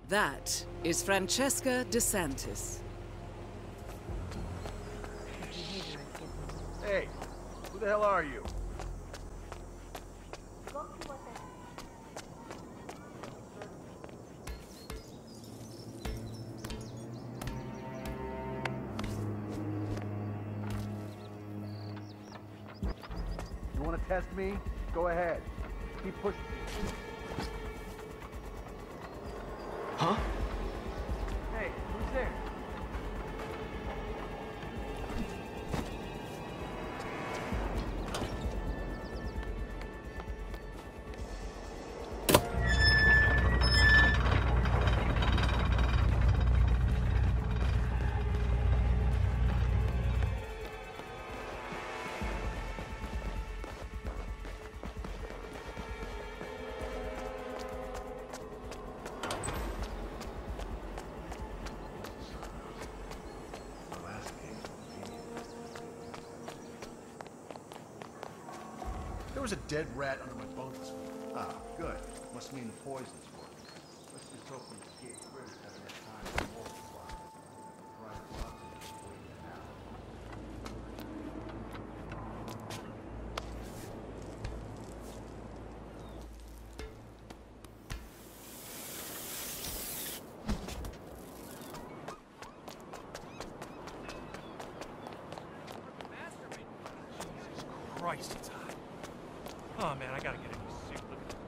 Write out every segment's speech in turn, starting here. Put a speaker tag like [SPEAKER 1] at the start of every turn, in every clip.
[SPEAKER 1] That is Francesca DeSantis.
[SPEAKER 2] Hey, who the hell are you? You want to test me? Go ahead. Keep pushing.
[SPEAKER 3] Huh?
[SPEAKER 2] Hey, who's there?
[SPEAKER 4] There was a dead rat under my bunk this morning. Ah, good. Must mean the poison's working. Let's just hope these escaped critters have enough time to multiply. Brian Watson is waiting now.
[SPEAKER 5] Jesus Christ, it's hot. Oh man, I gotta get a new suit. Look at that.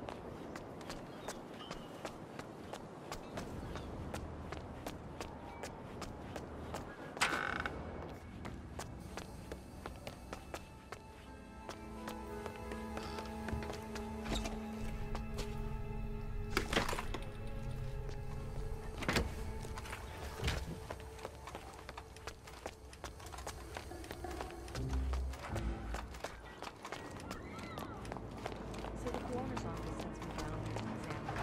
[SPEAKER 6] So the coroner's office sends me down here to examine.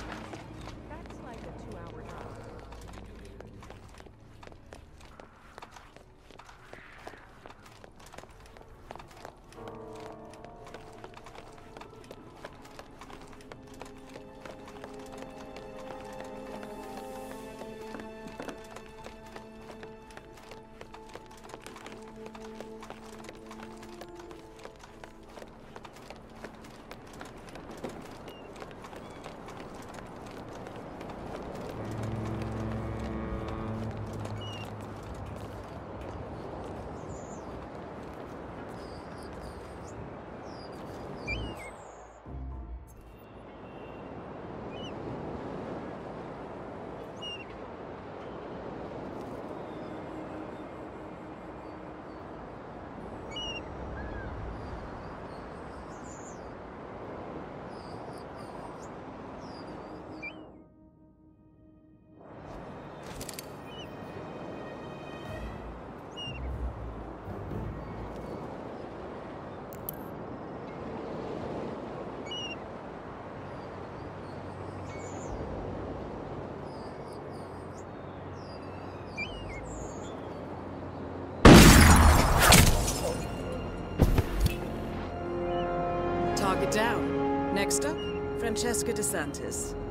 [SPEAKER 6] That's like a 2-hour drive.
[SPEAKER 1] Target down. Next up, Francesca DeSantis.